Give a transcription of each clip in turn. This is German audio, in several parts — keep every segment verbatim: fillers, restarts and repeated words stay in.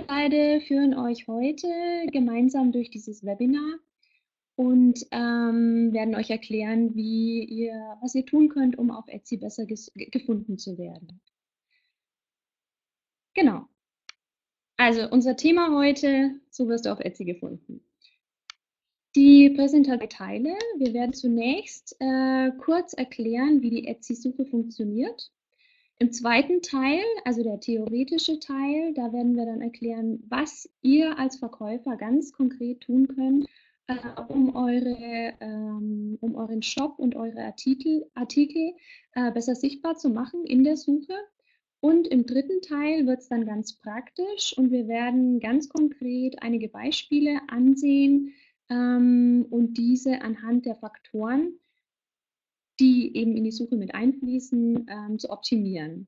beide führen euch heute gemeinsam durch dieses Webinar und ähm, werden euch erklären, wie ihr, was ihr tun könnt, um auf Etsy besser gefunden zu werden. Genau. Also unser Thema heute: So wirst du auf Etsy gefunden. Die Präsentation Teile. Wir werden zunächst äh, kurz erklären, wie die Etsy-Suche funktioniert. Im zweiten Teil, also der theoretische Teil, da werden wir dann erklären, was ihr als Verkäufer ganz konkret tun könnt, äh, um, eure, ähm, um euren Shop und eure Artikel, Artikel äh, besser sichtbar zu machen in der Suche. Und im dritten Teil wird es dann ganz praktisch und wir werden ganz konkret einige Beispiele ansehen ähm, und diese anhand der Faktoren, die eben in die Suche mit einfließen, ähm, zu optimieren.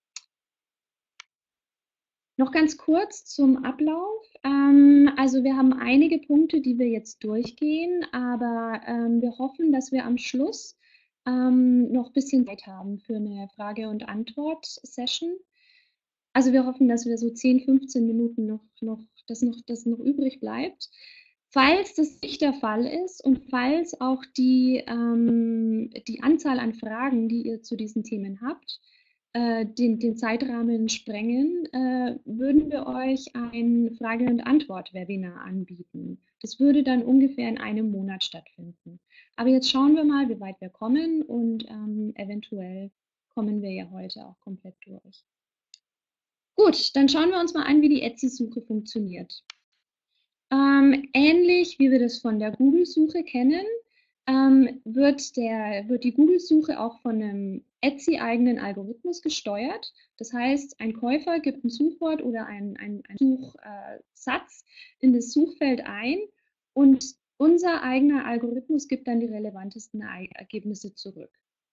Noch ganz kurz zum Ablauf. Ähm, also wir haben einige Punkte, die wir jetzt durchgehen, aber ähm, wir hoffen, dass wir am Schluss ähm, noch ein bisschen Zeit haben für eine Frage- und Antwort-Session. Also wir hoffen, dass wir so zehn, fünfzehn Minuten noch, noch, dass noch, das noch übrig bleibt. Falls das nicht der Fall ist und falls auch die, ähm, die Anzahl an Fragen, die ihr zu diesen Themen habt, äh, den, den Zeitrahmen sprengen, äh, würden wir euch ein Frage- und Antwort-Webinar anbieten. Das würde dann ungefähr in einem Monat stattfinden. Aber jetzt schauen wir mal, wie weit wir kommen und ähm, eventuell kommen wir ja heute auch komplett durch. Gut, dann schauen wir uns mal an, wie die Etsy-Suche funktioniert. Ähm, ähnlich wie wir das von der Google-Suche kennen, ähm, wird, der, wird die Google-Suche auch von einem Etsy-eigenen Algorithmus gesteuert. Das heißt, ein Käufer gibt ein Suchwort oder einen ein Suchsatz in das Suchfeld ein und unser eigener Algorithmus gibt dann die relevantesten Ergebnisse zurück.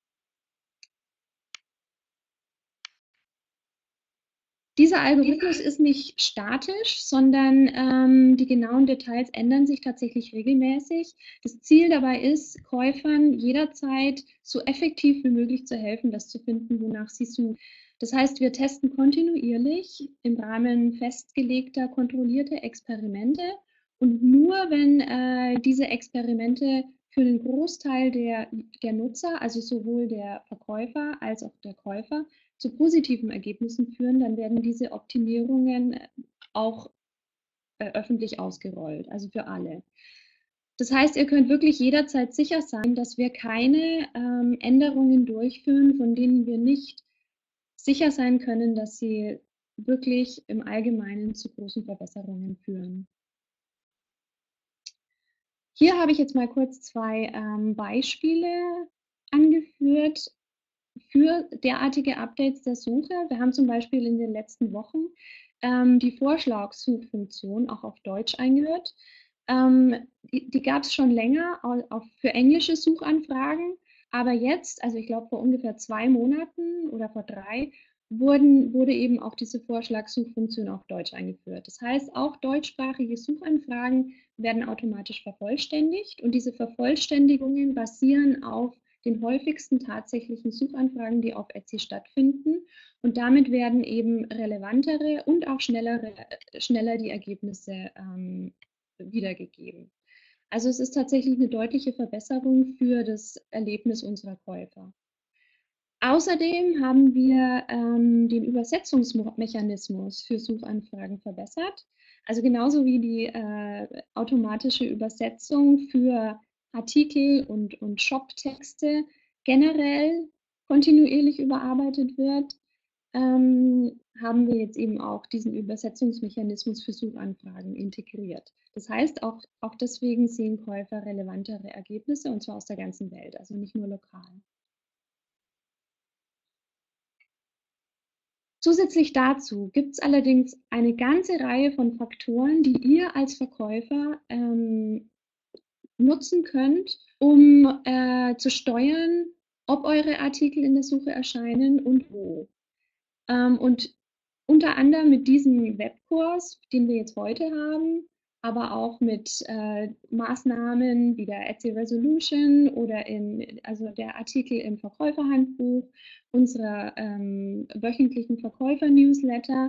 Dieser Algorithmus ist nicht statisch, sondern ähm, die genauen Details ändern sich tatsächlich regelmäßig. Das Ziel dabei ist, Käufern jederzeit so effektiv wie möglich zu helfen, das zu finden, wonach sie suchen. Das heißt, wir testen kontinuierlich im Rahmen festgelegter, kontrollierter Experimente und nur wenn äh, diese Experimente für den Großteil der, der Nutzer, also sowohl der Verkäufer als auch der Käufer, zu positiven Ergebnissen führen, dann werden diese Optimierungen auch äh, öffentlich ausgerollt, also für alle. Das heißt, ihr könnt wirklich jederzeit sicher sein, dass wir keine ähm, Änderungen durchführen, von denen wir nicht sicher sein können, dass sie wirklich im Allgemeinen zu großen Verbesserungen führen. Hier habe ich jetzt mal kurz zwei ähm, Beispiele angeführt für derartige Updates der Suche. Wir haben zum Beispiel in den letzten Wochen ähm, die Vorschlagssuchfunktion auch auf Deutsch eingeführt. Ähm, die die gab es schon länger auch für englische Suchanfragen, aber jetzt, also ich glaube vor ungefähr zwei Monaten oder vor drei, wurden, wurde eben auch diese Vorschlagssuchfunktion auf Deutsch eingeführt. Das heißt, auch deutschsprachige Suchanfragen werden automatisch vervollständigt und diese Vervollständigungen basieren auf den häufigsten tatsächlichen Suchanfragen, die auf Etsy stattfinden. Und damit werden eben relevantere und auch schnellere, schneller die Ergebnisse ähm, wiedergegeben. Also es ist tatsächlich eine deutliche Verbesserung für das Erlebnis unserer Käufer. Außerdem haben wir ähm, den Übersetzungsmechanismus für Suchanfragen verbessert. Also genauso wie die äh, automatische Übersetzung für Artikel und, und Shop-Texte generell kontinuierlich überarbeitet wird, ähm, haben wir jetzt eben auch diesen Übersetzungsmechanismus für Suchanfragen integriert. Das heißt, auch, auch deswegen sehen Käufer relevantere Ergebnisse, und zwar aus der ganzen Welt, also nicht nur lokal. Zusätzlich dazu gibt es allerdings eine ganze Reihe von Faktoren, die ihr als Verkäufer ähm, nutzen könnt, um äh, zu steuern, ob eure Artikel in der Suche erscheinen und wo. Ähm, und unter anderem mit diesem Webkurs, den wir jetzt heute haben, aber auch mit äh, Maßnahmen wie der Etsy Resolution oder in, also der Artikel im Verkäuferhandbuch, unserer ähm, wöchentlichen Verkäufer-Newsletter,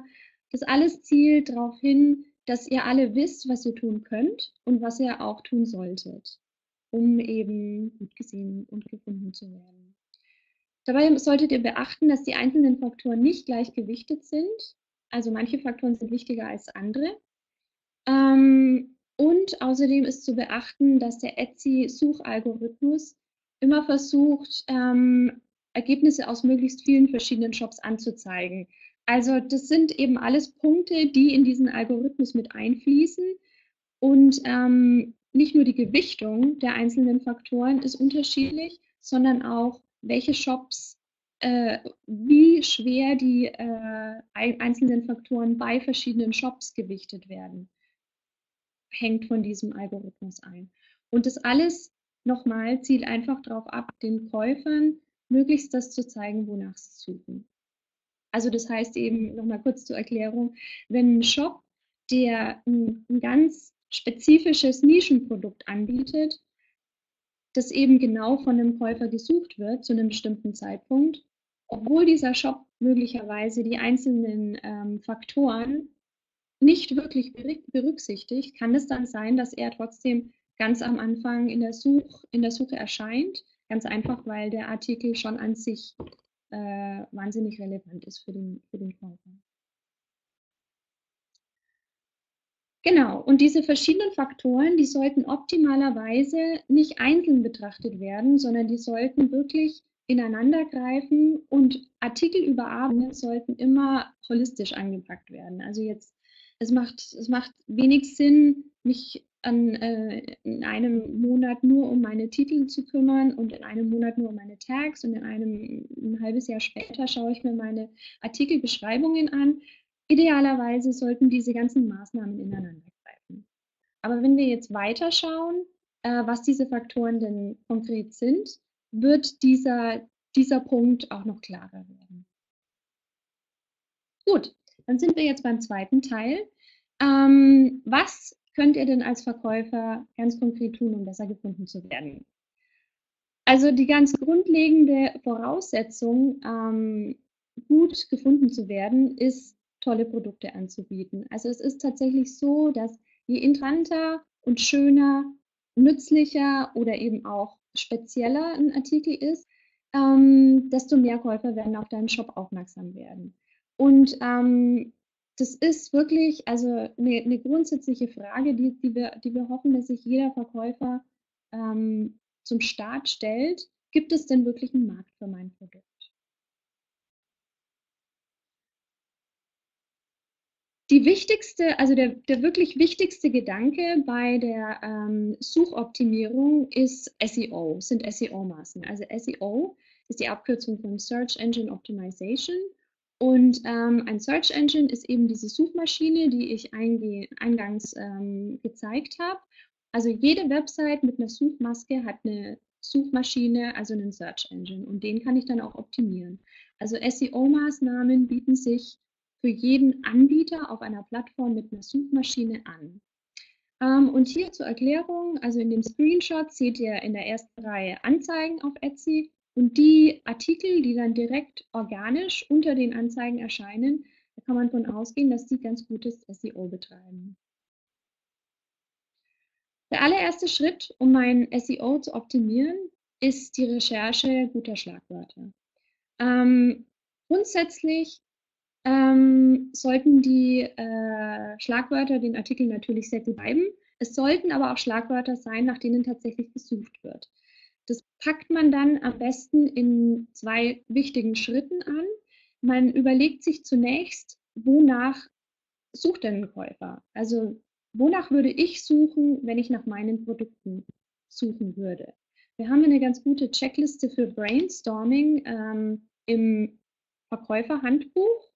Das alles zielt darauf hin, dass ihr alle wisst, was ihr tun könnt und was ihr auch tun solltet, um eben gut gesehen und gefunden zu werden. Dabei solltet ihr beachten, dass die einzelnen Faktoren nicht gleichgewichtet sind. Also manche Faktoren sind wichtiger als andere. Ähm, und außerdem ist zu beachten, dass der Etsy-Suchalgorithmus immer versucht, ähm, Ergebnisse aus möglichst vielen verschiedenen Shops anzuzeigen. Also das sind eben alles Punkte, die in diesen Algorithmus mit einfließen. Und ähm, nicht nur die Gewichtung der einzelnen Faktoren ist unterschiedlich, sondern auch, welche Shops, äh, wie schwer die äh, einzelnen Faktoren bei verschiedenen Shops gewichtet werden, hängt von diesem Algorithmus ein. Und das alles nochmal zielt einfach darauf ab, den Käufern möglichst das zu zeigen, wonach sie suchen. Also das heißt eben, nochmal kurz zur Erklärung, wenn ein Shop, der ein, ein ganz spezifisches Nischenprodukt anbietet, das eben genau von einem Käufer gesucht wird zu einem bestimmten Zeitpunkt, obwohl dieser Shop möglicherweise die einzelnen ähm, Faktoren nicht wirklich berücksichtigt, kann es dann sein, dass er trotzdem ganz am Anfang in der, Such, in der Suche erscheint. Ganz einfach, weil der Artikel schon an sich äh, wahnsinnig relevant ist für den, für den Käufer. Genau, und diese verschiedenen Faktoren, die sollten optimalerweise nicht einzeln betrachtet werden, sondern die sollten wirklich ineinander greifen und Artikelüberarbeitungen sollten immer holistisch angepackt werden. Also jetzt, es macht, es macht wenig Sinn, mich an, äh, in einem Monat nur um meine Titel zu kümmern und in einem Monat nur um meine Tags und in einem ein halbes Jahr später schaue ich mir meine Artikelbeschreibungen an. Idealerweise sollten diese ganzen Maßnahmen ineinander greifen. Aber wenn wir jetzt weiterschauen, äh, was diese Faktoren denn konkret sind, wird dieser, dieser Punkt auch noch klarer werden. Gut, dann sind wir jetzt beim zweiten Teil. Ähm, was könnt ihr denn als Verkäufer ganz konkret tun, um besser gefunden zu werden? Also die ganz grundlegende Voraussetzung, ähm, gut gefunden zu werden, ist, tolle Produkte anzubieten. Also es ist tatsächlich so, dass je interessanter und schöner, nützlicher oder eben auch spezieller ein Artikel ist, ähm, desto mehr Käufer werden auf deinen Shop aufmerksam werden. Und ähm, das ist wirklich also eine, eine grundsätzliche Frage, die, die, wir, die wir hoffen, dass sich jeder Verkäufer ähm, zum Start stellt, gibt es denn wirklich einen Markt für mein Produkt? Die wichtigste, also der, der wirklich wichtigste Gedanke bei der ähm, Suchoptimierung ist S E O, sind S E O-Maßnahmen. Also S E O ist die Abkürzung von Search Engine Optimization. Und ähm, ein Search Engine ist eben diese Suchmaschine, die ich einge eingangs ähm, gezeigt habe. Also jede Website mit einer Suchmaske hat eine Suchmaschine, also einen Search Engine. Und den kann ich dann auch optimieren. Also S E O-Maßnahmen bieten sich für jeden Anbieter auf einer Plattform mit einer Suchmaschine an. Ähm, und hier zur Erklärung, also in dem Screenshot seht ihr in der ersten Reihe Anzeigen auf Etsy und die Artikel, die dann direkt organisch unter den Anzeigen erscheinen, da kann man davon ausgehen, dass die ganz gutes S E O betreiben. Der allererste Schritt, um mein S E O zu optimieren, ist die Recherche guter Schlagwörter. Ähm, grundsätzlich ähm, sollten die äh, Schlagwörter den Artikel natürlich sehr gut bleiben. Es sollten aber auch Schlagwörter sein, nach denen tatsächlich gesucht wird. Das packt man dann am besten in zwei wichtigen Schritten an. Man überlegt sich zunächst, wonach sucht denn ein Käufer? Also wonach würde ich suchen, wenn ich nach meinen Produkten suchen würde? Wir haben eine ganz gute Checkliste für Brainstorming ähm, im Verkäuferhandbuch.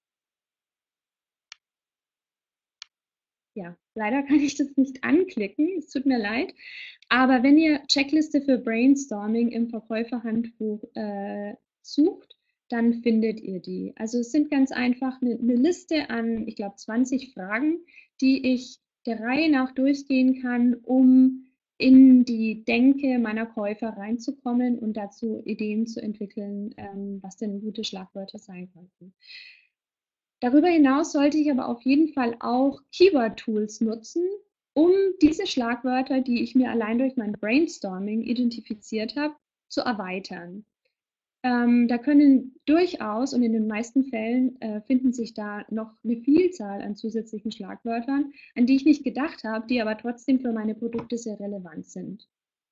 Ja, leider kann ich das nicht anklicken, es tut mir leid. Aber wenn ihr Checkliste für Brainstorming im Verkäuferhandbuch äh, sucht, dann findet ihr die. Also es sind ganz einfach eine, eine Liste an, ich glaube, zwanzig Fragen, die ich der Reihe nach durchgehen kann, um in die Denke meiner Käufer reinzukommen und dazu Ideen zu entwickeln, ähm, was denn gute Schlagwörter sein könnten. Darüber hinaus sollte ich aber auf jeden Fall auch Keyword-Tools nutzen, um diese Schlagwörter, die ich mir allein durch mein Brainstorming identifiziert habe, zu erweitern. Ähm, da können durchaus und in den meisten Fällen äh, finden sich da noch eine Vielzahl an zusätzlichen Schlagwörtern, an die ich nicht gedacht habe, die aber trotzdem für meine Produkte sehr relevant sind.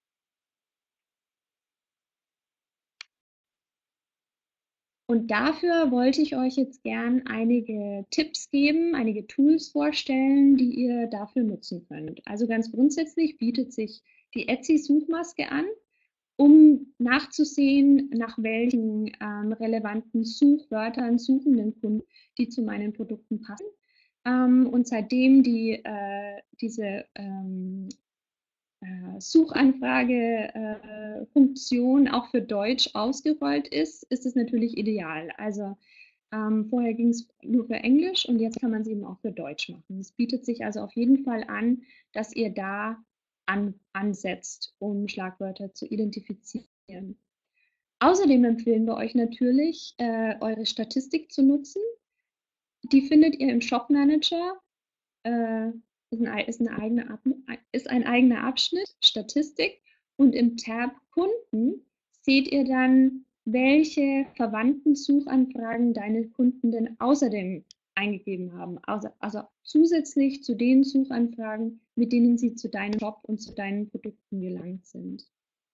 Und dafür wollte ich euch jetzt gern einige Tipps geben, einige Tools vorstellen, die ihr dafür nutzen könnt. Also ganz grundsätzlich bietet sich die Etsy-Suchmaske an, um nachzusehen, nach welchen ähm, relevanten Suchwörtern suchen denn Kunden, die zu meinen Produkten passen. Ähm, und seitdem die, äh, diese ähm, äh, Suchanfrage-Funktion auch für Deutsch ausgerollt ist, ist es natürlich ideal. Also ähm, vorher ging es nur für Englisch und jetzt kann man es eben auch für Deutsch machen. Es bietet sich also auf jeden Fall an, dass ihr da an, ansetzt, um Schlagwörter zu identifizieren. Außerdem empfehlen wir euch natürlich, äh, eure Statistik zu nutzen. Die findet ihr im Shop Manager. Äh, ist, ein, ist, eine eigene, ist ein eigener Abschnitt, Statistik. Und im Tab Kunden seht ihr dann, welche verwandten Suchanfragen deine Kunden denn außerdem eingegeben haben. Also, also zusätzlich zu den Suchanfragen, mit denen sie zu deinem Shop und zu deinen Produkten gelangt sind.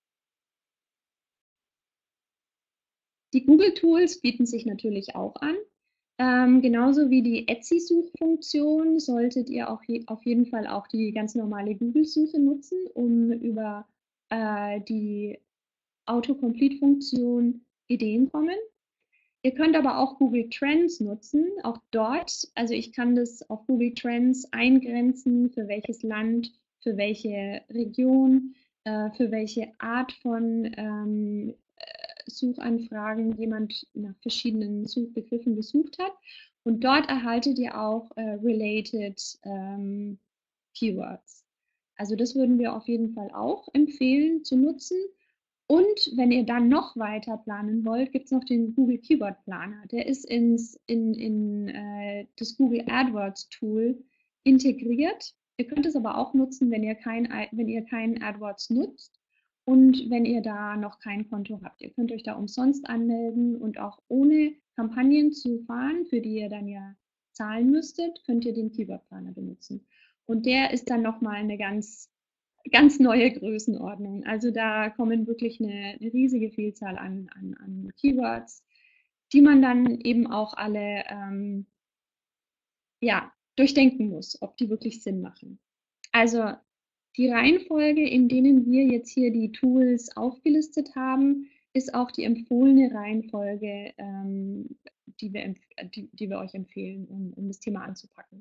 Die Google-Tools bieten sich natürlich auch an. Ähm, genauso wie die Etsy-Suchfunktion solltet ihr auch je, auf jeden Fall auch die ganz normale Google-Suche nutzen, um über äh, die Autocomplete-Funktion Ideen kommen. Ihr könnt aber auch Google Trends nutzen. Auch dort, also ich kann das auf Google Trends eingrenzen, für welches Land, für welche Region, äh, für welche Art von ähm, Suchanfragen jemand nach verschiedenen Suchbegriffen gesucht hat. Und dort erhaltet ihr auch äh, related ähm, Keywords. Also das würden wir auf jeden Fall auch empfehlen zu nutzen. Und wenn ihr dann noch weiter planen wollt, gibt es noch den Google Keyword Planer. Der ist ins, in, in äh, das Google AdWords Tool integriert. Ihr könnt es aber auch nutzen, wenn ihr kein, wenn ihr kein AdWords nutzt und wenn ihr da noch kein Konto habt. Ihr könnt euch da umsonst anmelden und auch ohne Kampagnen zu fahren, für die ihr dann ja zahlen müsstet, könnt ihr den Keyword Planer benutzen. Und der ist dann nochmal eine ganz ganz neue Größenordnung. Also da kommen wirklich eine, eine riesige Vielzahl an, an, an Keywords, die man dann eben auch alle ähm, ja, durchdenken muss, ob die wirklich Sinn machen. Also die Reihenfolge, in denen wir jetzt hier die Tools aufgelistet haben, ist auch die empfohlene Reihenfolge, ähm, die, wir, die, die wir euch empfehlen, um, um das Thema anzupacken.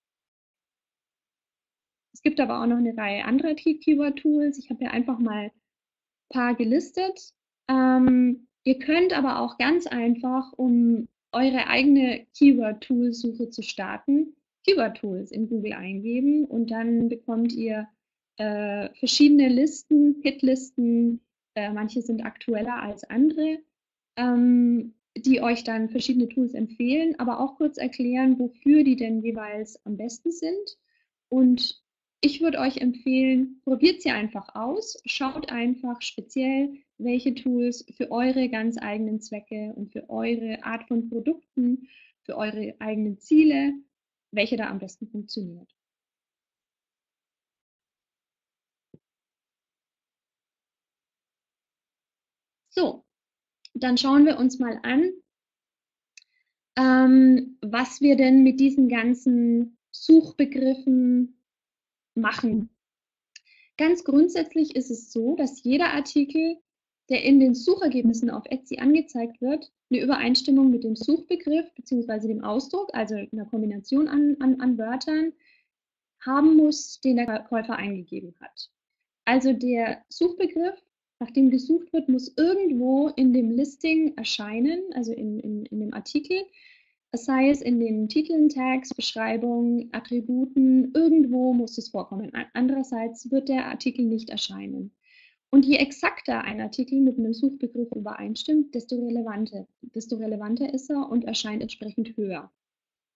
Es gibt aber auch noch eine Reihe anderer Keyword-Tools. Ich habe hier einfach mal ein paar gelistet. Ähm, ihr könnt aber auch ganz einfach, um eure eigene Keyword-Tool-Suche zu starten, Keyword-Tools in Google eingeben und dann bekommt ihr äh, verschiedene Listen, Hitlisten, äh, manche sind aktueller als andere, ähm, die euch dann verschiedene Tools empfehlen, aber auch kurz erklären, wofür die denn jeweils am besten sind. Und ich würde euch empfehlen, probiert sie einfach aus, schaut einfach speziell, welche Tools für eure ganz eigenen Zwecke und für eure Art von Produkten, für eure eigenen Ziele, welche da am besten funktioniert. So, dann schauen wir uns mal an, ähm, was wir denn mit diesen ganzen Suchbegriffen machen. Ganz grundsätzlich ist es so, dass jeder Artikel, der in den Suchergebnissen auf Etsy angezeigt wird, eine Übereinstimmung mit dem Suchbegriff bzw. dem Ausdruck, also einer Kombination an, an, an Wörtern, haben muss, den der Käufer eingegeben hat. Also der Suchbegriff, nach dem gesucht wird, muss irgendwo in dem Listing erscheinen, also in, in, in dem Artikel, sei es in den Titeln, Tags, Beschreibungen, Attributen, irgendwo muss es vorkommen. Andererseits wird der Artikel nicht erscheinen. Und je exakter ein Artikel mit einem Suchbegriff übereinstimmt, desto relevanter, desto relevanter ist er und erscheint entsprechend höher.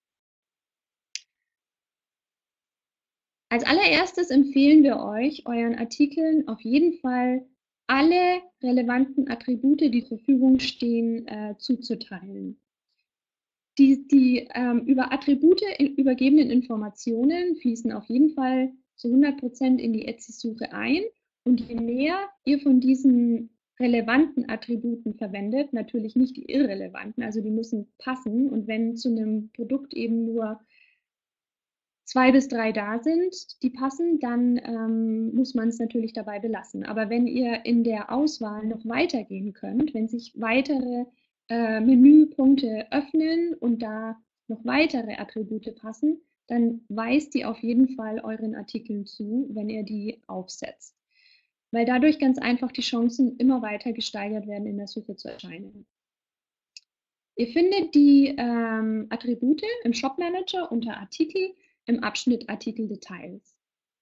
Als allererstes empfehlen wir euch, euren Artikeln auf jeden Fall alle relevanten Attribute, die zur Verfügung stehen, äh, zuzuteilen. Die, die ähm, über Attribute übergebenen Informationen fließen auf jeden Fall zu hundert Prozent in die Etsy-Suche ein. Und je mehr ihr von diesen relevanten Attributen verwendet, natürlich nicht die irrelevanten, also die müssen passen. Und wenn zu einem Produkt eben nur zwei bis drei da sind, die passen, dann ähm, muss man es natürlich dabei belassen. Aber wenn ihr in der Auswahl noch weitergehen könnt, wenn sich weitere äh, Menüpunkte öffnen und da noch weitere Attribute passen, dann weist die auf jeden Fall euren Artikeln zu, wenn ihr die aufsetzt. Weil dadurch ganz einfach die Chancen immer weiter gesteigert werden, in der Suche zu erscheinen. Ihr findet die ähm, Attribute im Shop Manager unter Artikel im Abschnitt Artikeldetails.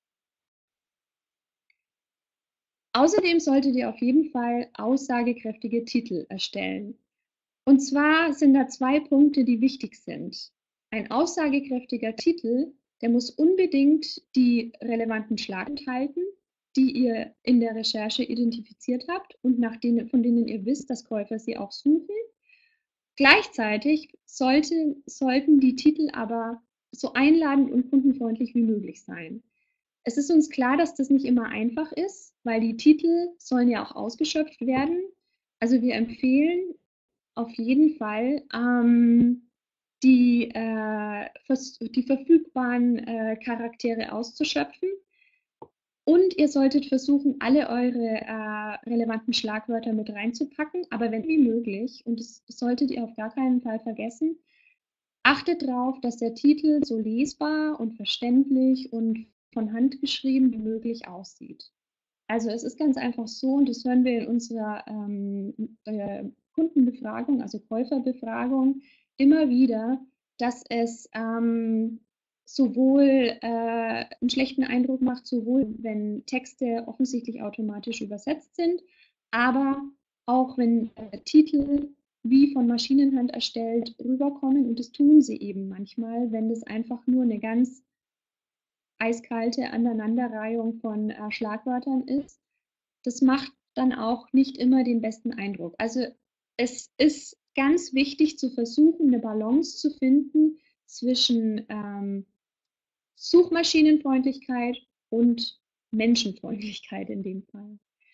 Außerdem solltet ihr auf jeden Fall aussagekräftige Titel erstellen. Und zwar sind da zwei Punkte, die wichtig sind. Ein aussagekräftiger Titel, der muss unbedingt die relevanten Schlagwörter enthalten, die ihr in der Recherche identifiziert habt und nach denen, von denen ihr wisst, dass Käufer sie auch suchen. Gleichzeitig sollte, sollten die Titel aber so einladend und kundenfreundlich wie möglich sein. Es ist uns klar, dass das nicht immer einfach ist, weil die Titel sollen ja auch ausgeschöpft werden. Also wir empfehlen auf jeden Fall, ähm, die, äh, die verfügbaren äh, Charaktere auszuschöpfen. Und ihr solltet versuchen, alle eure äh, relevanten Schlagwörter mit reinzupacken, aber wenn wie möglich, und das solltet ihr auf gar keinen Fall vergessen, achtet darauf, dass der Titel so lesbar und verständlich und von Hand geschrieben wie möglich aussieht. Also es ist ganz einfach so, und das hören wir in unserer ähm, äh, Kundenbefragung, also Käuferbefragung, immer wieder, dass es ähm, sowohl äh, einen schlechten Eindruck macht, sowohl wenn Texte offensichtlich automatisch übersetzt sind, aber auch wenn äh, Titel wie von Maschinenhand erstellt rüberkommen, und das tun sie eben manchmal, wenn das einfach nur eine ganz eiskalte Aneinanderreihung von äh, Schlagwörtern ist. Das macht dann auch nicht immer den besten Eindruck. Also es ist ganz wichtig zu versuchen, eine Balance zu finden zwischen ähm, Suchmaschinenfreundlichkeit und Menschenfreundlichkeit in dem Fall.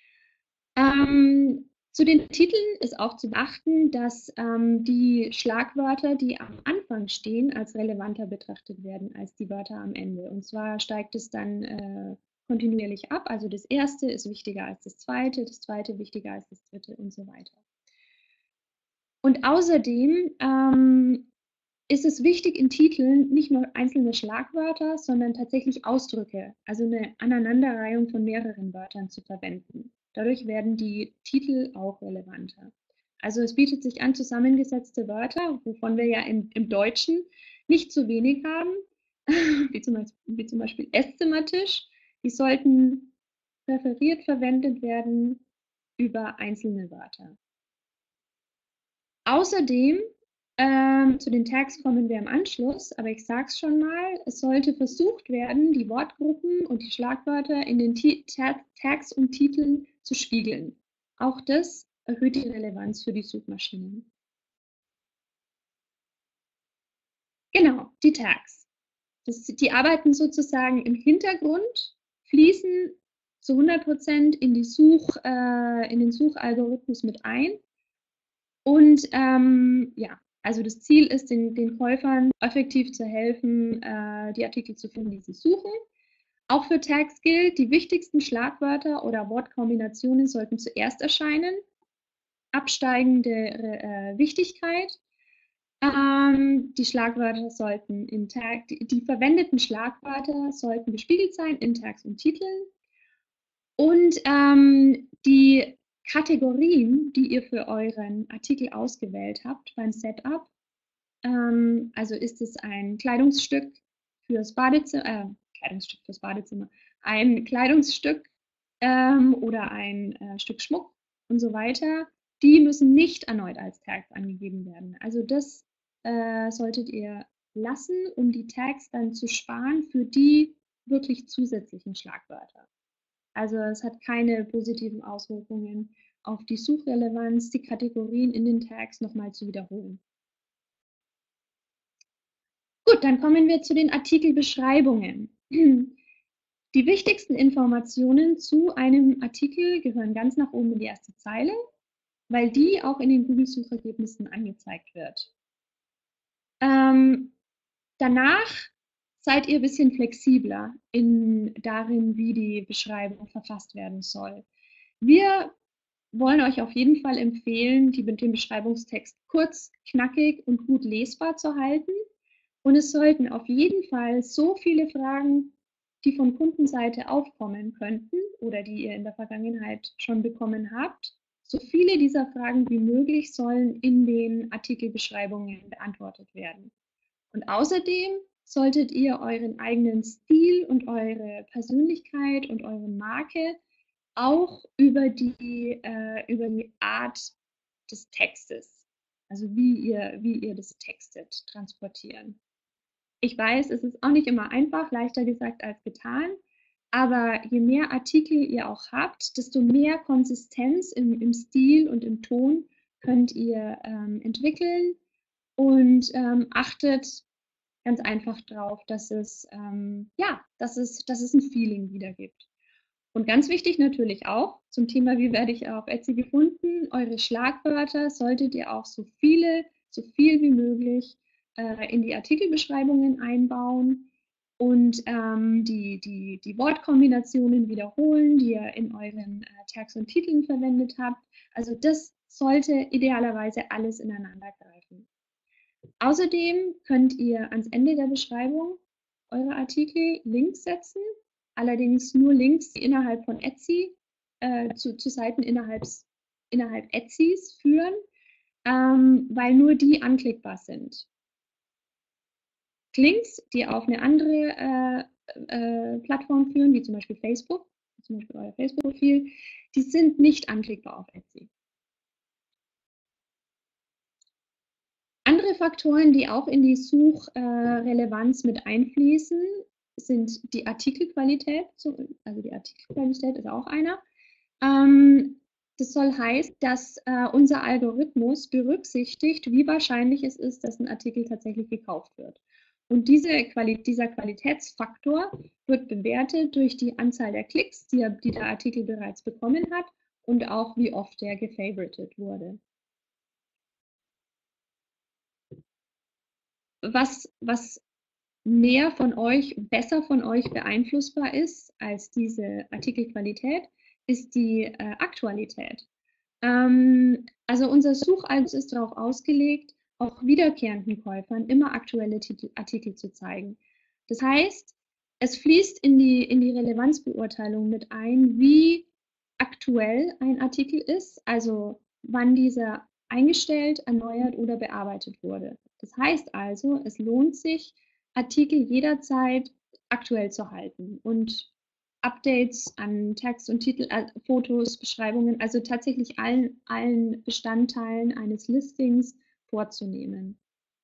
Ähm, zu den Titeln ist auch zu beachten, dass ähm, die Schlagwörter, die am Anfang stehen, als relevanter betrachtet werden als die Wörter am Ende. Und zwar steigt es dann äh, kontinuierlich ab. Also das erste ist wichtiger als das zweite, das zweite wichtiger als das dritte und so weiter. Und außerdem ähm, ist es wichtig, in Titeln nicht nur einzelne Schlagwörter, sondern tatsächlich Ausdrücke, also eine Aneinanderreihung von mehreren Wörtern zu verwenden. Dadurch werden die Titel auch relevanter. Also es bietet sich an, zusammengesetzte Wörter, wovon wir ja im, im Deutschen nicht zu wenig haben, wie zum Beispiel, wie zum Beispiel Esszimmertisch, die sollten präferiert verwendet werden über einzelne Wörter. Außerdem, ähm, zu den Tags kommen wir im Anschluss, aber ich sage es schon mal, es sollte versucht werden, die Wortgruppen und die Schlagwörter in den Tags und Titeln zu spiegeln. Auch das erhöht die Relevanz für die Suchmaschinen. Genau, die Tags. Das, die arbeiten sozusagen im Hintergrund, fließen zu hundert Prozent in, die Such, äh, in den Suchalgorithmus mit ein. Und ähm, ja, also das Ziel ist, den, den Käufern effektiv zu helfen, äh, die Artikel zu finden, die sie suchen. Auch für Tags gilt, die wichtigsten Schlagwörter oder Wortkombinationen sollten zuerst erscheinen. Absteigende äh, Wichtigkeit. Ähm, die Schlagwörter sollten in Tag, die, die verwendeten Schlagwörter sollten gespiegelt sein in Tags und Titeln. Und ähm, die Kategorien, die ihr für euren Artikel ausgewählt habt beim Setup, ähm, also ist es ein Kleidungsstück fürs Badezimmer, äh, Kleidungsstück fürs Badezimmer, ein Kleidungsstück ähm, oder ein äh, Stück Schmuck und so weiter, die müssen nicht erneut als Tags angegeben werden. Also das äh, solltet ihr lassen, um die Tags dann zu sparen für die wirklich zusätzlichen Schlagwörter. Also es hat keine positiven Auswirkungen auf die Suchrelevanz, die Kategorien in den Tags nochmal zu wiederholen. Gut, dann kommen wir zu den Artikelbeschreibungen. Die wichtigsten Informationen zu einem Artikel gehören ganz nach oben in die erste Zeile, weil die auch in den Google-Suchergebnissen angezeigt wird. Ähm, danach seid ihr ein bisschen flexibler in, darin, wie die Beschreibung verfasst werden soll. Wir wollen euch auf jeden Fall empfehlen, die, den Beschreibungstext kurz, knackig und gut lesbar zu halten. Und es sollten auf jeden Fall so viele Fragen, die von Kundenseite aufkommen könnten oder die ihr in der Vergangenheit schon bekommen habt, so viele dieser Fragen wie möglich sollen in den Artikelbeschreibungen beantwortet werden. Und außerdem solltet ihr euren eigenen Stil und eure Persönlichkeit und eure Marke auch über die, äh, über die Art des Textes, also wie ihr, wie ihr das textet, transportieren. Ich weiß, es ist auch nicht immer einfach, leichter gesagt als getan, aber je mehr Artikel ihr auch habt, desto mehr Konsistenz im, im Stil und im Ton könnt ihr ähm, entwickeln und ähm, achtet ganz einfach drauf, dass es, ähm, ja, dass es, dass es ein Feeling wiedergibt. Und ganz wichtig natürlich auch zum Thema, wie werde ich auf Etsy gefunden, eure Schlagwörter solltet ihr auch so viele, so viel wie möglich äh, in die Artikelbeschreibungen einbauen und ähm, die, die, die Wortkombinationen wiederholen, die ihr in euren äh, Tags und Titeln verwendet habt. Also das sollte idealerweise alles ineinander greifen. Außerdem könnt ihr ans Ende der Beschreibung eure Artikel Links setzen, allerdings nur Links, die innerhalb von Etsy äh, zu, zu Seiten innerhalb, innerhalb Etsys führen, ähm, weil nur die anklickbar sind. Links, die auf eine andere äh, äh, Plattform führen, wie zum Beispiel Facebook, zum Beispiel euer Facebook-Profil, die sind nicht anklickbar auf Etsy. Andere Faktoren, die auch in die Suchrelevanz mit einfließen, sind die Artikelqualität. Also die Artikelqualität ist auch einer. Das soll heißen, dass unser Algorithmus berücksichtigt, wie wahrscheinlich es ist, dass ein Artikel tatsächlich gekauft wird. Und diese Quali dieser Qualitätsfaktor wird bewertet durch die Anzahl der Klicks, die, die der Artikel bereits bekommen hat und auch wie oft der gefavoritet wurde. Was, was mehr von euch, besser von euch beeinflussbar ist als diese Artikelqualität, ist die äh, Aktualität. Ähm, also unser Suchalgorithmus ist darauf ausgelegt, auch wiederkehrenden Käufern immer aktuelle Titel, Artikel zu zeigen. Das heißt, es fließt in die, in die Relevanzbeurteilung mit ein, wie aktuell ein Artikel ist, also wann dieser eingestellt, erneuert oder bearbeitet wurde. Das heißt also, es lohnt sich, Artikel jederzeit aktuell zu halten und Updates an Text und Titel, äh, Fotos, Beschreibungen, also tatsächlich allen, allen Bestandteilen eines Listings vorzunehmen.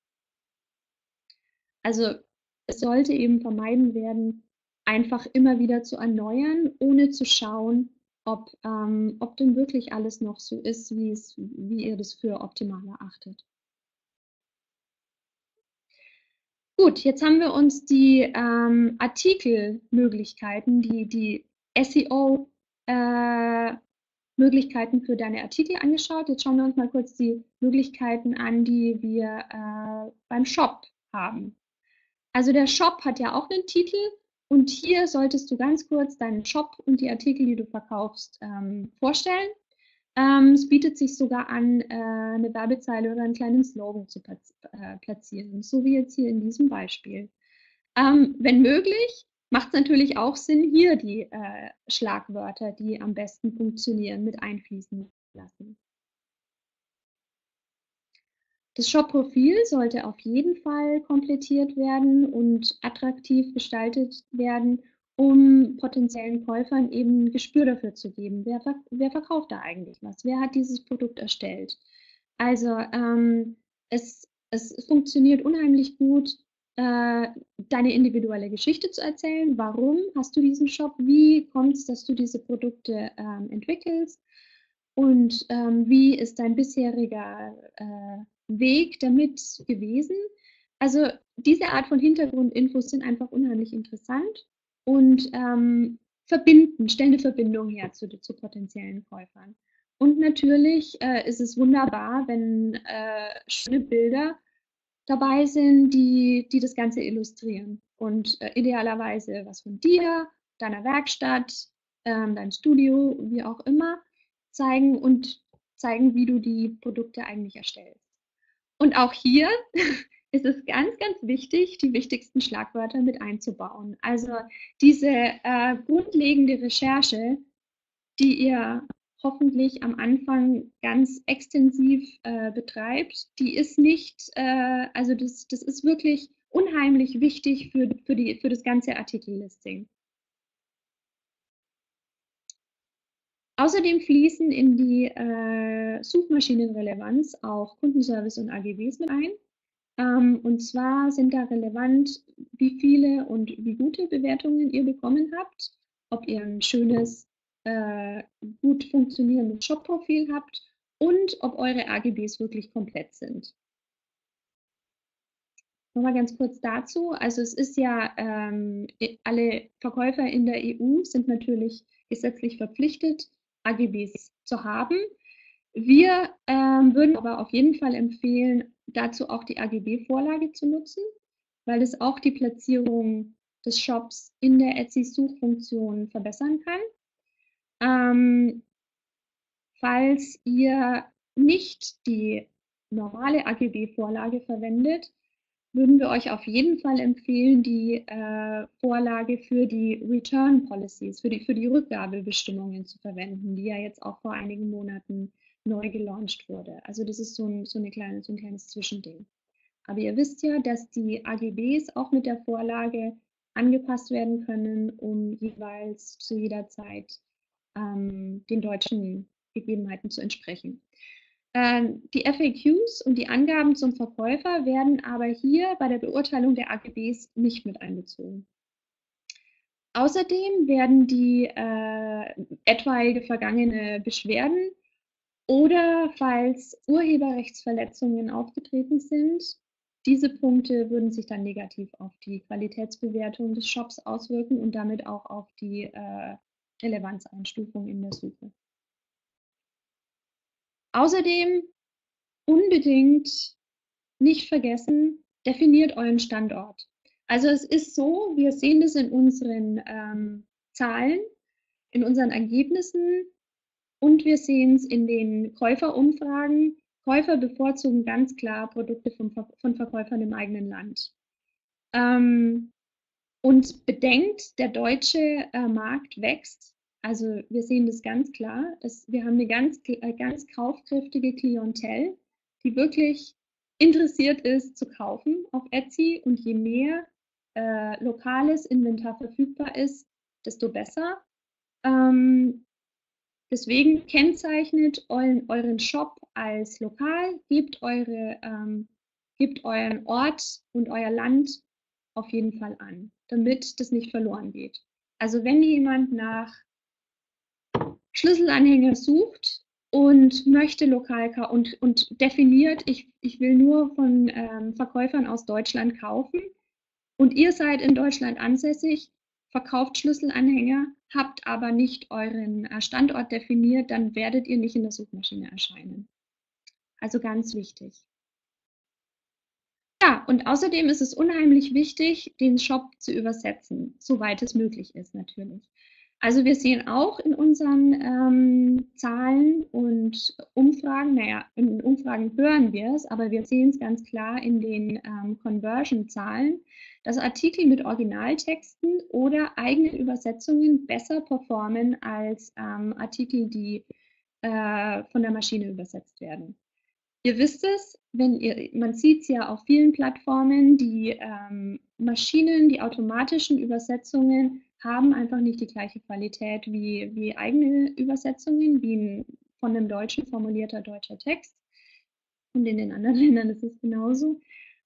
Also es sollte eben vermeiden werden, einfach immer wieder zu erneuern, ohne zu schauen, ob, ähm, ob denn wirklich alles noch so ist, wie, es, wie ihr das für optimal erachtet. Gut, jetzt haben wir uns die ähm, Artikelmöglichkeiten, die, die S E O-Möglichkeiten äh, für deine Artikel angeschaut. Jetzt schauen wir uns mal kurz die Möglichkeiten an, die wir äh, beim Shop haben. Also der Shop hat ja auch einen Titel und hier solltest du ganz kurz deinen Shop und die Artikel, die du verkaufst, ähm, vorstellen. Ähm, es bietet sich sogar an, äh, eine Werbezeile oder einen kleinen Slogan zu äh, platzieren, so wie jetzt hier in diesem Beispiel. Ähm, wenn möglich, macht es natürlich auch Sinn, hier die äh, Schlagwörter, die am besten funktionieren, mit einfließen lassen. Das Shop-Profil sollte auf jeden Fall komplettiert werden und attraktiv gestaltet werden, um potenziellen Käufern eben ein Gespür dafür zu geben, wer, wer verkauft da eigentlich was, wer hat dieses Produkt erstellt. Also ähm, es, es funktioniert unheimlich gut, äh, deine individuelle Geschichte zu erzählen. Warum hast du diesen Shop? Wie kommt es, dass du diese Produkte ähm, entwickelst? Und ähm, wie ist dein bisheriger äh, Weg damit gewesen? Also diese Art von Hintergrundinfos sind einfach unheimlich interessant und ähm, verbinden, stellen eine Verbindung her zu, zu potenziellen Käufern. Und natürlich äh, ist es wunderbar, wenn äh, schöne Bilder dabei sind, die, die das Ganze illustrieren. Und äh, idealerweise was von dir, deiner Werkstatt, ähm, deinem Studio, wie auch immer, zeigen und zeigen, wie du die Produkte eigentlich erstellst. Und auch hier ist es ganz, ganz wichtig, die wichtigsten Schlagwörter mit einzubauen. Also diese äh, grundlegende Recherche, die ihr hoffentlich am Anfang ganz extensiv äh, betreibt, die ist nicht, äh, also das, das ist wirklich unheimlich wichtig für, für, die, für das ganze Artikellisting. Außerdem fließen in die äh, Suchmaschinenrelevanz auch Kundenservice und A G Bs mit ein. Ähm, und zwar sind da relevant, wie viele und wie gute Bewertungen ihr bekommen habt, ob ihr ein schönes, äh, gut funktionierendes Shop-Profil habt und ob eure A G Bs wirklich komplett sind. Nochmal ganz kurz dazu. Also es ist ja, ähm, alle Verkäufer in der E U sind natürlich gesetzlich verpflichtet, A G Bs zu haben. Wir ähm, würden aber auf jeden Fall empfehlen, dazu auch die A G B-Vorlage zu nutzen, weil es auch die Platzierung des Shops in der Etsy-Suchfunktion verbessern kann. Ähm, falls ihr nicht die normale A G B-Vorlage verwendet, würden wir euch auf jeden Fall empfehlen, die äh, Vorlage für die Return Policies, für die, für die Rückgabebestimmungen zu verwenden, die ja jetzt auch vor einigen Monaten neu gelauncht wurde. Also das ist so ein, so eine kleine, so ein kleines Zwischending. Aber ihr wisst ja, dass die A G Bs auch mit der Vorlage angepasst werden können, um jeweils zu jeder Zeit ähm, den deutschen Gegebenheiten zu entsprechen. Ähm, die F A Qs und die Angaben zum Verkäufer werden aber hier bei der Beurteilung der A G Bs nicht mit einbezogen. Außerdem werden die äh, etwaige vergangene Beschwerden oder falls Urheberrechtsverletzungen aufgetreten sind, diese Punkte würden sich dann negativ auf die Qualitätsbewertung des Shops auswirken und damit auch auf die äh, Relevanzeinstufung in der Suche. Außerdem unbedingt nicht vergessen, definiert euren Standort. Also es ist so, wir sehen das in unseren ähm, Zahlen, in unseren Ergebnissen und wir sehen es in den Käuferumfragen. Käufer bevorzugen ganz klar Produkte von, von Verkäufern im eigenen Land. Ähm, und bedenkt, der deutsche äh, Markt wächst. Also wir sehen das ganz klar. Es, wir haben eine ganz, äh, ganz kaufkräftige Klientel, die wirklich interessiert ist zu kaufen auf Etsy. Und je mehr äh, lokales Inventar verfügbar ist, desto besser. Ähm, deswegen kennzeichnet euren, euren Shop als lokal, gebt, eure, ähm, gebt euren Ort und euer Land auf jeden Fall an, damit das nicht verloren geht. Also wenn jemand nach Schlüsselanhänger sucht und möchte lokal und, und definiert, ich, ich will nur von ähm, Verkäufern aus Deutschland kaufen und ihr seid in Deutschland ansässig, verkauft Schlüsselanhänger, habt aber nicht euren äh, Standort definiert, dann werdet ihr nicht in der Suchmaschine erscheinen. Also ganz wichtig. Ja, und außerdem ist es unheimlich wichtig, den Shop zu übersetzen, soweit es möglich ist natürlich. Also wir sehen auch in unseren ähm, Zahlen und Umfragen, naja, in Umfragen hören wir es, aber wir sehen es ganz klar in den ähm, Conversion-Zahlen, dass Artikel mit Originaltexten oder eigenen Übersetzungen besser performen als ähm, Artikel, die äh, von der Maschine übersetzt werden. Ihr wisst es, wenn ihr, man sieht es ja auf vielen Plattformen, die ähm, Maschinen, die automatischen Übersetzungen haben einfach nicht die gleiche Qualität wie, wie eigene Übersetzungen, wie ein von einem Deutschen formulierter deutscher Text. Und in den anderen Ländern ist es genauso.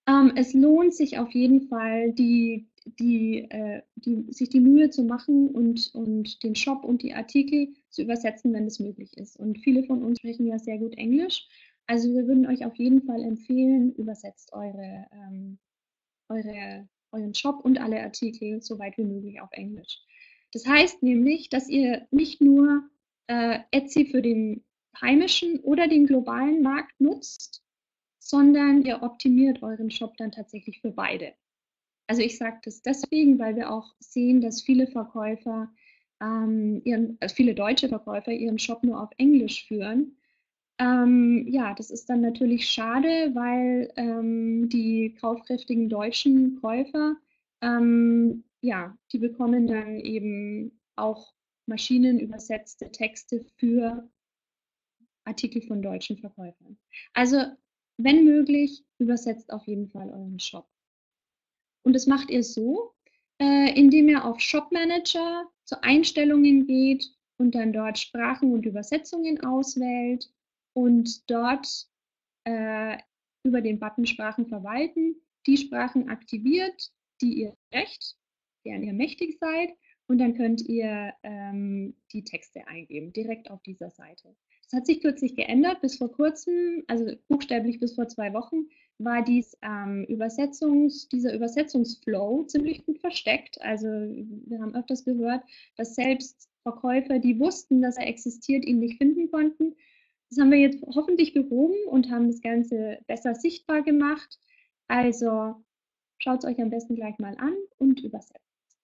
Ähm, es lohnt sich auf jeden Fall, die, die, äh, die, sich die Mühe zu machen und, und den Shop und die Artikel zu übersetzen, wenn es möglich ist. Und viele von uns sprechen ja sehr gut Englisch. Also wir würden euch auf jeden Fall empfehlen, übersetzt eure, ähm, eure, euren Shop und alle Artikel so weit wie möglich auf Englisch. Das heißt nämlich, dass ihr nicht nur äh, Etsy für den heimischen oder den globalen Markt nutzt, sondern ihr optimiert euren Shop dann tatsächlich für beide. Also ich sage das deswegen, weil wir auch sehen, dass viele Verkäufer, ähm, ihren, also viele deutsche Verkäufer ihren Shop nur auf Englisch führen. Ähm, ja, das ist dann natürlich schade, weil ähm, die kaufkräftigen deutschen Käufer, ähm, ja, die bekommen dann eben auch maschinenübersetzte Texte für Artikel von deutschen Verkäufern. Also, wenn möglich, übersetzt auf jeden Fall euren Shop. Und das macht ihr so, äh, indem ihr auf Shop Manager zu Einstellungen geht und dann dort Sprachen und Übersetzungen auswählt und dort äh, über den Button Sprachen verwalten, die Sprachen aktiviert, die ihr recht, deren ihr mächtig seid, und dann könnt ihr ähm, die Texte eingeben, direkt auf dieser Seite. Das hat sich kürzlich geändert, bis vor kurzem, also buchstäblich bis vor zwei Wochen, war dies ähm, Übersetzungs, dieser Übersetzungsflow ziemlich gut versteckt. Also wir haben öfters gehört, dass selbst Verkäufer, die wussten, dass er existiert, ihn nicht finden konnten. Das haben wir jetzt hoffentlich behoben und haben das Ganze besser sichtbar gemacht. Also schaut es euch am besten gleich mal an und übersetzt.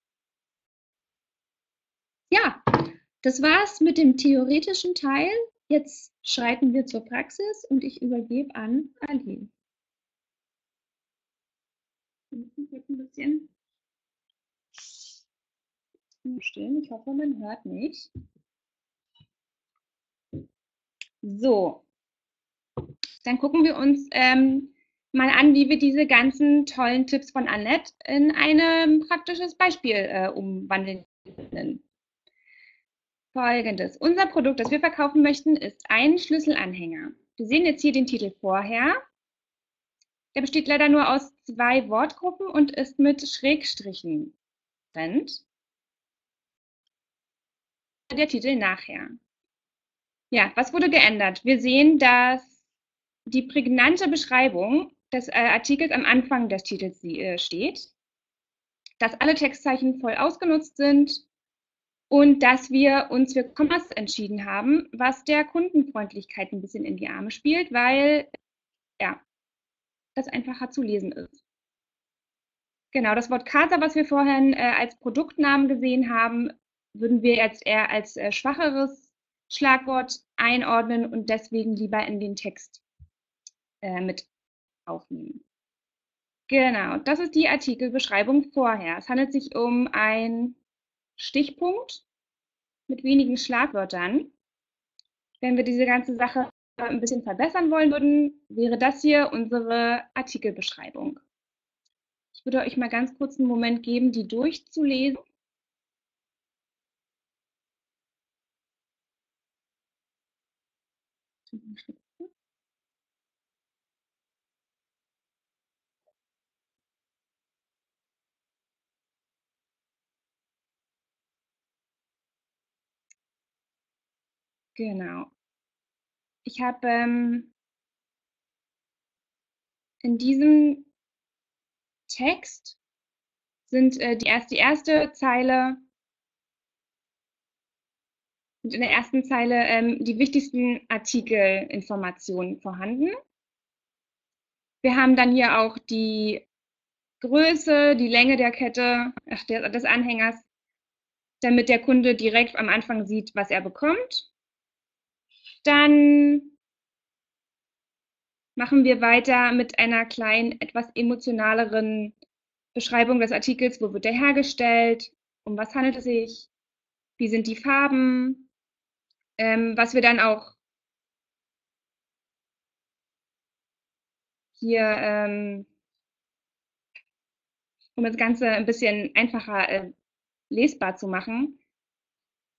Ja, das war's mit dem theoretischen Teil. Jetzt schreiten wir zur Praxis und ich übergebe an Aline. Wird ein bisschen still. Ich hoffe, man hört mich. So, dann gucken wir uns ähm, mal an, wie wir diese ganzen tollen Tipps von Annette in ein praktisches Beispiel äh, umwandeln können. Folgendes. Unser Produkt, das wir verkaufen möchten, ist ein Schlüsselanhänger. Wir sehen jetzt hier den Titel vorher. Der besteht leider nur aus zwei Wortgruppen und ist mit Schrägstrichen getrennt. Der Titel nachher. Ja, was wurde geändert? Wir sehen, dass die prägnante Beschreibung des äh, Artikels am Anfang des Titels äh, steht, dass alle Textzeichen voll ausgenutzt sind und dass wir uns für Kommas entschieden haben, was der Kundenfreundlichkeit ein bisschen in die Arme spielt, weil ja, das einfacher zu lesen ist. Genau, das Wort Casa, was wir vorhin äh, als Produktnamen gesehen haben, würden wir jetzt eher als äh, schwacheres Schlagwort einordnen und deswegen lieber in den Text äh, mit aufnehmen. Genau, das ist die Artikelbeschreibung vorher. Es handelt sich um einen Stichpunkt mit wenigen Schlagwörtern. Wenn wir diese ganze Sache ein bisschen verbessern wollen würden, wäre das hier unsere Artikelbeschreibung. Ich würde euch mal ganz kurz einen Moment geben, die durchzulesen. Genau. Ich habe ähm, in diesem Text sind äh, die, erst, die erste Zeile und in der ersten Zeile ähm, die wichtigsten Artikelinformationen vorhanden. Wir haben dann hier auch die Größe, die Länge der Kette, ach, der, des Anhängers, damit der Kunde direkt am Anfang sieht, was er bekommt. Dann machen wir weiter mit einer kleinen, etwas emotionaleren Beschreibung des Artikels. Wo wird er hergestellt? Um was handelt es sich? Wie sind die Farben? Ähm, was wir dann auch hier, ähm, um das Ganze ein bisschen einfacher äh, lesbar zu machen,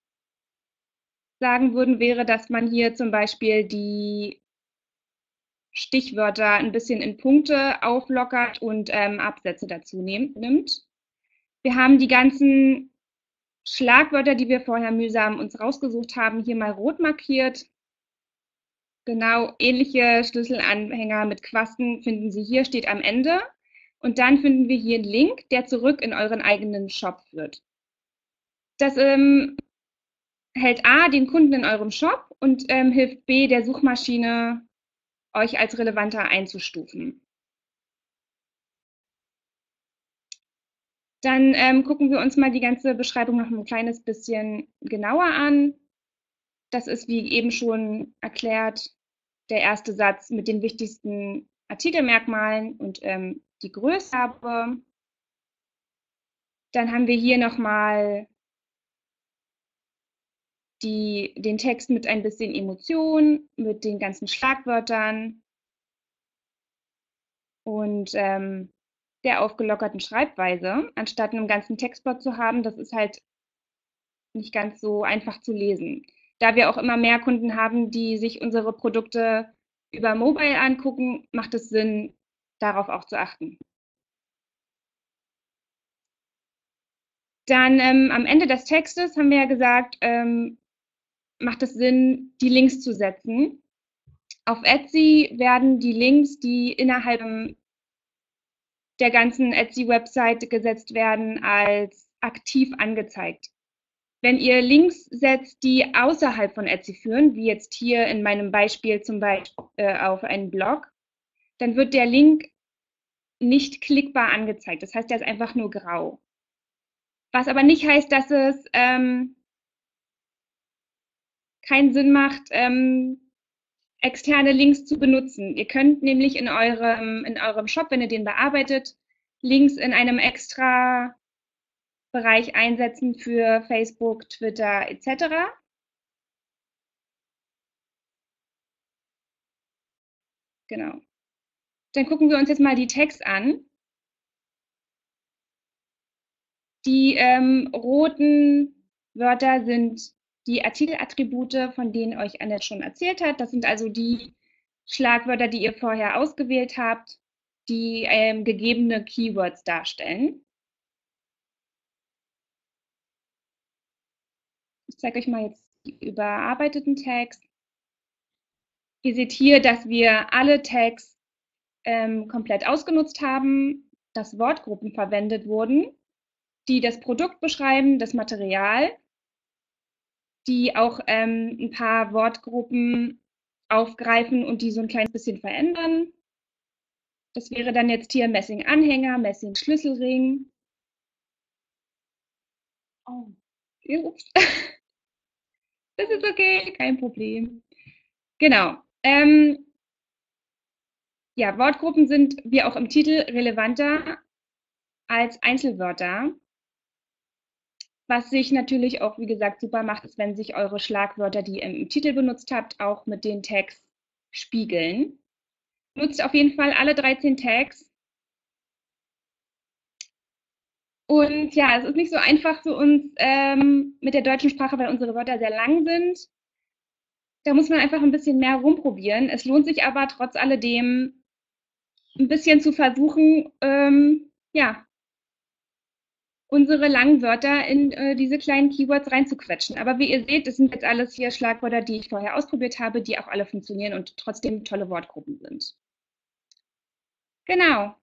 sagen würden, wäre, dass man hier zum Beispiel die Stichwörter ein bisschen in Punkte auflockert und ähm, Absätze dazu nehm, nimmt. Wir haben die ganzen Schlagwörter, die wir vorher mühsam uns rausgesucht haben, hier mal rot markiert. Genau, ähnliche Schlüsselanhänger mit Quasten finden Sie hier, steht am Ende. Und dann finden wir hier einen Link, der zurück in euren eigenen Shop führt. Das ähm, hält A, den Kunden in eurem Shop und ähm, hilft B, der Suchmaschine, euch als relevanter einzustufen. Dann ähm, gucken wir uns mal die ganze Beschreibung noch ein kleines bisschen genauer an. Das ist, wie eben schon erklärt, der erste Satz mit den wichtigsten Artikelmerkmalen und ähm, die Größe habe. Dann haben wir hier nochmal die, den Text mit ein bisschen Emotion, mit den ganzen Schlagwörtern und ähm, der aufgelockerten Schreibweise, anstatt einen ganzen Textblock zu haben. Das ist halt nicht ganz so einfach zu lesen. Da wir auch immer mehr Kunden haben, die sich unsere Produkte über Mobile angucken, macht es Sinn, darauf auch zu achten. Dann ähm, am Ende des Textes haben wir ja gesagt, ähm, macht es Sinn, die Links zu setzen. Auf Etsy werden die Links, die innerhalb der ganzen Etsy-Website gesetzt werden, als aktiv angezeigt. Wenn ihr Links setzt, die außerhalb von Etsy führen, wie jetzt hier in meinem Beispiel zum Beispiel äh, auf einen Blog, dann wird der Link nicht klickbar angezeigt. Das heißt, der ist einfach nur grau. Was aber nicht heißt, dass es ähm, keinen Sinn macht, ähm, externe Links zu benutzen. Ihr könnt nämlich in eurem, in eurem Shop, wenn ihr den bearbeitet, Links in einem extra Bereich einsetzen für Facebook, Twitter et cetera. Genau. Dann gucken wir uns jetzt mal die Tags an. Die ähm, roten Wörter sind die Artikelattribute, von denen euch Annette schon erzählt hat. Das sind also die Schlagwörter, die ihr vorher ausgewählt habt, die ähm, gegebene Keywords darstellen. Ich zeige euch mal jetzt die überarbeiteten Tags. Ihr seht hier, dass wir alle Tags ähm, komplett ausgenutzt haben, dass Wortgruppen verwendet wurden, die das Produkt beschreiben, das Material, die auch ähm, ein paar Wortgruppen aufgreifen und die so ein kleines bisschen verändern. Das wäre dann jetzt hier Messing-Anhänger, Messing-Schlüsselring. Oh, ups. Das ist okay, kein Problem. Genau. Ähm, ja, Wortgruppen sind, wie auch im Titel, relevanter als Einzelwörter. Was sich natürlich auch, wie gesagt, super macht, ist, wenn sich eure Schlagwörter, die ihr im Titel benutzt habt, auch mit den Tags spiegeln. Nutzt auf jeden Fall alle dreizehn Tags. Und ja, es ist nicht so einfach für uns ähm, mit der deutschen Sprache, weil unsere Wörter sehr lang sind. Da muss man einfach ein bisschen mehr rumprobieren. Es lohnt sich aber trotz alledem ein bisschen zu versuchen, ähm, ja, unsere langen Wörter in äh, diese kleinen Keywords reinzuquetschen. Aber wie ihr seht, das sind jetzt alles hier Schlagwörter, die ich vorher ausprobiert habe, die auch alle funktionieren und trotzdem tolle Wortgruppen sind. Genau.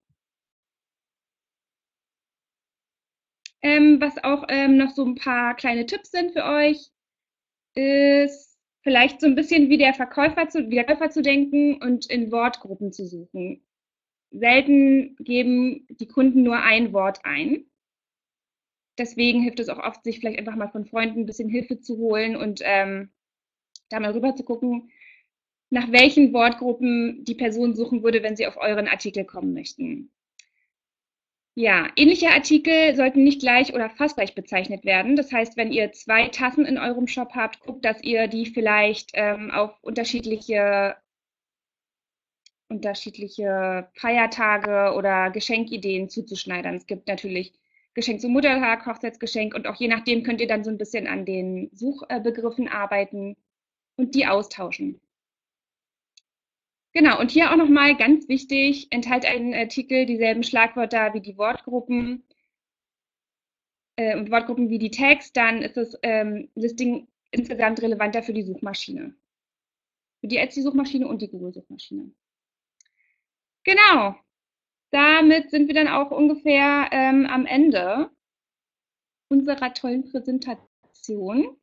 Ähm, was auch ähm, noch so ein paar kleine Tipps sind für euch, ist vielleicht so ein bisschen wie der Verkäufer zu, wie der Käufer zu denken und in Wortgruppen zu suchen. Selten geben die Kunden nur ein Wort ein. Deswegen hilft es auch oft, sich vielleicht einfach mal von Freunden ein bisschen Hilfe zu holen und ähm, da mal rüber zu gucken, nach welchen Wortgruppen die Person suchen würde, wenn sie auf euren Artikel kommen möchten. Ja, ähnliche Artikel sollten nicht gleich oder fast gleich bezeichnet werden. Das heißt, wenn ihr zwei Tassen in eurem Shop habt, guckt, dass ihr die vielleicht ähm, auf unterschiedliche, unterschiedliche Feiertage oder Geschenkideen zuzuschneidern. Es gibt natürlich Geschenk zum Muttertag, Hochzeitsgeschenk und auch je nachdem könnt ihr dann so ein bisschen an den Suchbegriffen arbeiten und die austauschen. Genau, und hier auch nochmal ganz wichtig, enthält ein Artikel dieselben Schlagwörter wie die Wortgruppen äh, und Wortgruppen wie die Tags, dann ist das ähm, Listing insgesamt relevanter für die Suchmaschine. Für die Etsy-Suchmaschine und die Google-Suchmaschine. Genau, damit sind wir dann auch ungefähr ähm, am Ende unserer tollen Präsentation.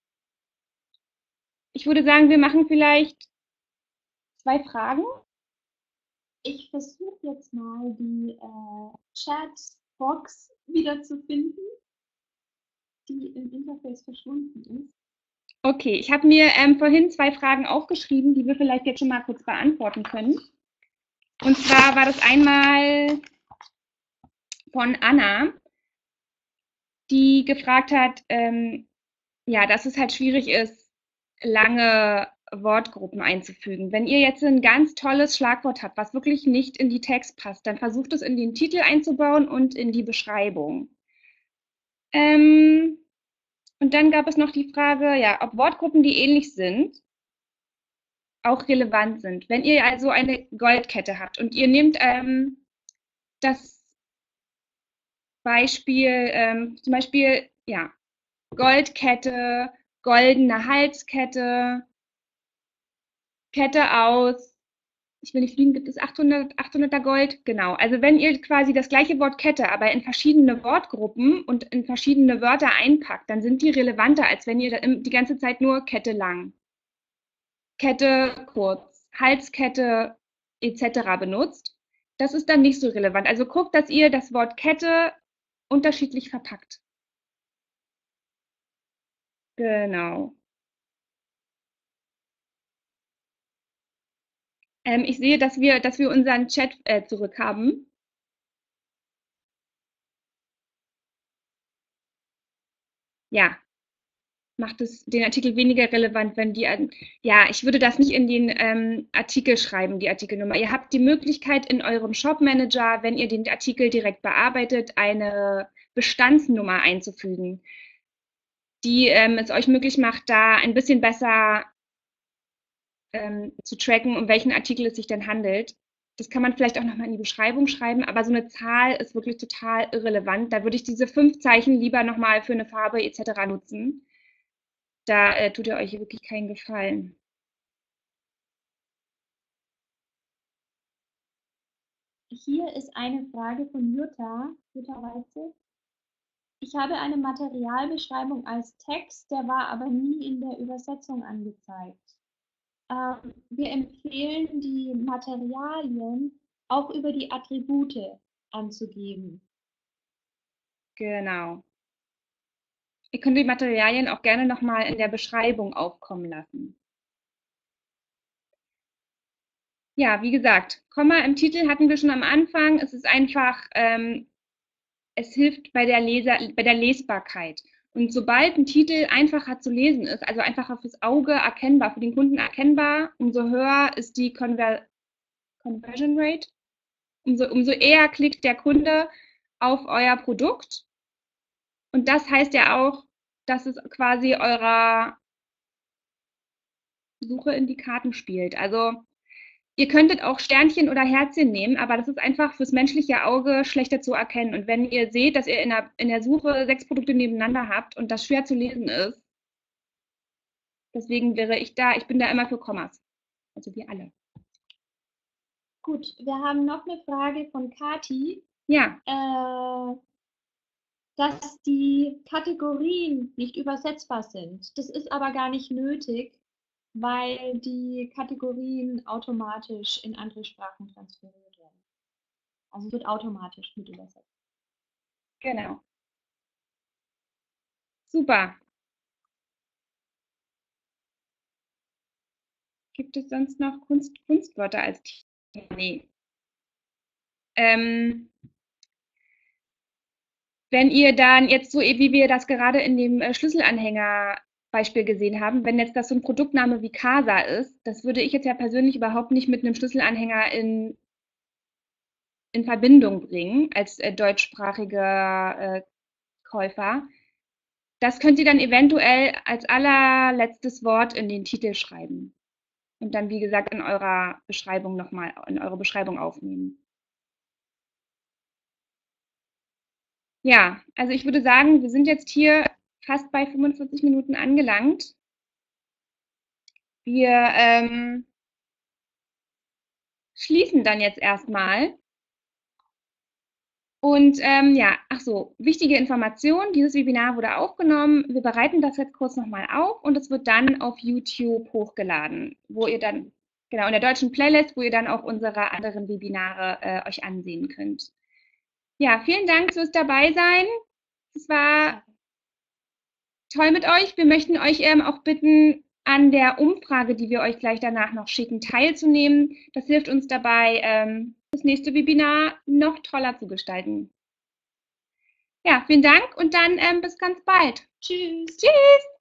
Ich würde sagen, wir machen vielleicht zwei Fragen. Ich versuche jetzt mal die äh, Chatbox wiederzufinden, die im Interface verschwunden ist. Okay, ich habe mir ähm, vorhin zwei Fragen aufgeschrieben, die wir vielleicht jetzt schon mal kurz beantworten können. Und zwar war das einmal von Anna, die gefragt hat, ähm, ja, dass es halt schwierig ist, lange Wortgruppen einzufügen. Wenn ihr jetzt ein ganz tolles Schlagwort habt, was wirklich nicht in die Text passt, dann versucht es in den Titel einzubauen und in die Beschreibung. Ähm, und dann gab es noch die Frage, ja, ob Wortgruppen, die ähnlich sind, auch relevant sind. Wenn ihr also eine Goldkette habt und ihr nehmt ähm, das Beispiel, ähm, zum Beispiel, ja, Goldkette, goldene Halskette, Kette aus, ich will nicht fliegen, gibt es achthundert, achthunderter Gold? Genau. Also wenn ihr quasi das gleiche Wort Kette, aber in verschiedene Wortgruppen und in verschiedene Wörter einpackt, dann sind die relevanter, als wenn ihr die ganze Zeit nur Kette lang, Kette kurz, Halskette et cetera benutzt. Das ist dann nicht so relevant. Also guckt, dass ihr das Wort Kette unterschiedlich verpackt. Genau. Ähm, ich sehe, dass wir, dass wir unseren Chat äh, zurück haben. Ja, macht es den Artikel weniger relevant, wenn die, ja, ich würde das nicht in den ähm, Artikel schreiben, die Artikelnummer. Ihr habt die Möglichkeit in eurem Shop-Manager, wenn ihr den Artikel direkt bearbeitet, eine Bestandsnummer einzufügen, die ähm, es euch möglich macht, da ein bisschen besser ähm, zu tracken, um welchen Artikel es sich denn handelt. Das kann man vielleicht auch nochmal in die Beschreibung schreiben, aber so eine Zahl ist wirklich total irrelevant. Da würde ich diese fünf Zeichen lieber nochmal für eine Farbe et cetera nutzen. Da äh, tut ihr euch wirklich keinen Gefallen. Hier ist eine Frage von Jutta, Jutta Weize. Ich habe eine Materialbeschreibung als Text, der war aber nie in der Übersetzung angezeigt. Ähm, wir empfehlen, die Materialien auch über die Attribute anzugeben. Genau. Ihr könnt die Materialien auch gerne nochmal in der Beschreibung aufkommen lassen. Ja, wie gesagt, Komma im Titel hatten wir schon am Anfang. Es ist einfach, ähm, es hilft bei der, Leser, bei der Lesbarkeit. Und sobald ein Titel einfacher zu lesen ist, also einfacher fürs Auge erkennbar, für den Kunden erkennbar, umso höher ist die Conver Conversion Rate, umso, umso eher klickt der Kunde auf euer Produkt. Und das heißt ja auch, dass es quasi eurer Suche in die Karten spielt. Also ihr könntet auch Sternchen oder Herzchen nehmen, aber das ist einfach fürs menschliche Auge schlechter zu erkennen. Und wenn ihr seht, dass ihr in der, in der Suche sechs Produkte nebeneinander habt und das schwer zu lesen ist, deswegen wäre ich da, ich bin da immer für Kommas. Also wir alle. Gut, wir haben noch eine Frage von Kati. Ja. Äh, dass die Kategorien nicht übersetzbar sind. Das ist aber gar nicht nötig, weil die Kategorien automatisch in andere Sprachen transferiert werden. Also es wird automatisch mit übersetzt. Genau. Super. Gibt es sonst noch Kunst, Kunstwörter als Titel? Nee. Ähm, wenn ihr dann jetzt so, wie wir das gerade in dem äh, Schlüsselanhänger-Beispiel gesehen haben, wenn jetzt das so ein Produktname wie Casa ist, das würde ich jetzt ja persönlich überhaupt nicht mit einem Schlüsselanhänger in, in Verbindung bringen als äh, deutschsprachiger äh, Käufer. Das könnt ihr dann eventuell als allerletztes Wort in den Titel schreiben. und dann, wie gesagt, in eurer Beschreibung nochmal, in eure Beschreibung aufnehmen. Ja, also ich würde sagen, wir sind jetzt hier fast bei fünfundvierzig Minuten angelangt. Wir ähm, schließen dann jetzt erstmal. Und ähm, ja, ach so, wichtige Information, dieses Webinar wurde aufgenommen. Wir bereiten das jetzt kurz nochmal auf und es wird dann auf YouTube hochgeladen, wo ihr dann, genau, in der deutschen Playlist, wo ihr dann auch unsere anderen Webinare äh, euch ansehen könnt. Ja, vielen Dank fürs Dabeisein. Es war toll mit euch. Wir möchten euch ähm, auch bitten, an der Umfrage, die wir euch gleich danach noch schicken, teilzunehmen. Das hilft uns dabei, ähm, das nächste Webinar noch toller zu gestalten. Ja, vielen Dank und dann ähm, bis ganz bald. Tschüss. Tschüss.